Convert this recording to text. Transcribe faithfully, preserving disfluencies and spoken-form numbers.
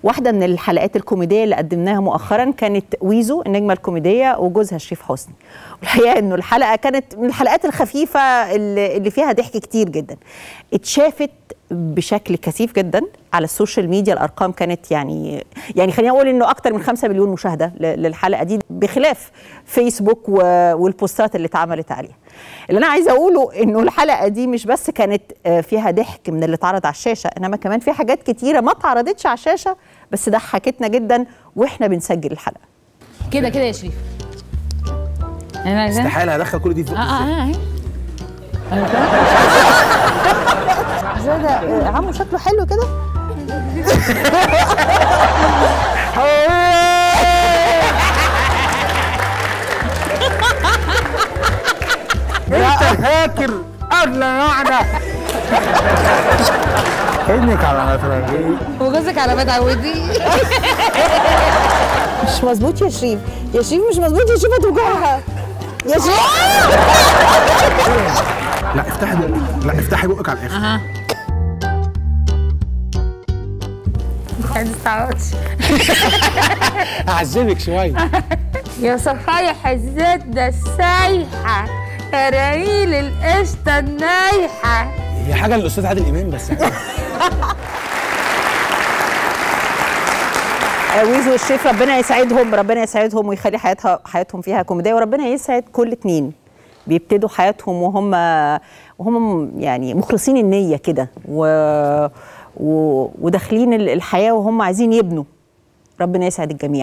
واحده من الحلقات الكوميديه اللي قدمناها مؤخرا كانت ويزو النجمه الكوميديه وجوزها شريف حسني. والحقيقه انه الحلقه كانت من الحلقات الخفيفه اللي فيها ضحك كتير جدا. اتشافت بشكل كثيف جدا على السوشيال ميديا، الارقام كانت يعني يعني خلينا اقول انه اكتر من خمسة مليون مشاهده للحلقه دي، بخلاف فيسبوك والبوستات اللي اتعملت عليها. اللي انا عايزه اقوله انه الحلقه دي مش بس كانت فيها ضحك من اللي اتعرض على الشاشه، انما كمان في حاجات كتيره ما اتعرضتش على الشاشه بس ضحكتنا جدا واحنا بنسجل الحلقه. كده كده يا شريف انا استحاله هدخل كل دي في اه اه اهي ده عمو شكله حلو كده. انت فاكر قبل قاعده انك على ما تراجعي وجوزك على ما تعودي. مش مظبوط يا شريف، يا شريف مش مظبوط يا شريف، هتوجعها يا شريف. لا افتحي بقك، لا افتحي بقك على الاخر. اها ما تستعوضش. هعذبك شويه. يا صفايح الزبده السايحه يا ريل القشطه النايحه. هي حاجه للاستاذ عادل امام بس. ويزو والشريف ربنا يسعدهم، ربنا يسعدهم ويخلي حياتها حياتهم فيها كوميديه، وربنا يسعد كل اتنين بيبتدوا حياتهم وهم وهم يعني مخلصين النيه كده و... و... وداخلين الحياه وهم عايزين يبنوا. ربنا يسعد الجميع.